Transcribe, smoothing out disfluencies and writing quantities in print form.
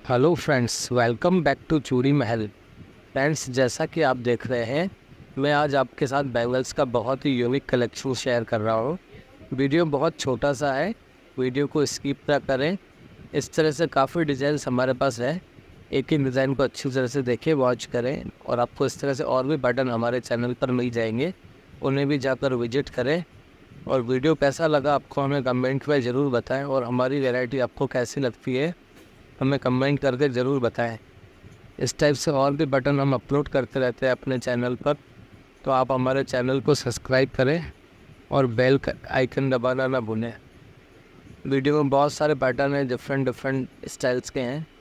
Hello friends, welcome back to Chudi Mahal. Friends, जैसा कि आप देख रहे हैं, मैं आज आपके साथ बैंगल्स का बहुत ही यूनिक कलेक्शन शेयर कर रहा हूँ। वीडियो बहुत छोटा सा है, वीडियो को स्किप ना करें। इस तरह से काफ़ी डिज़ाइंस हमारे पास है। एक ही डिज़ाइन को अच्छी तरह से देखें, वॉच करें, और आपको इस तरह से और भी बटन हमारे चैनल पर मिल जाएंगे, उन्हें भी जाकर विजिट करें। और वीडियो कैसा लगा आपको हमें कमेंट में ज़रूर बताएं, और हमारी वैरायटी आपको कैसी लगती है हमें कमेंट करके ज़रूर बताएं। इस टाइप से और भी बटन हम अपलोड करते रहते हैं अपने चैनल पर, तो आप हमारे चैनल को सब्सक्राइब करें और बेल का आइकन दबाना ना भूलें। वीडियो में बहुत सारे पैटर्न हैं, डिफरेंट स्टाइल्स के हैं।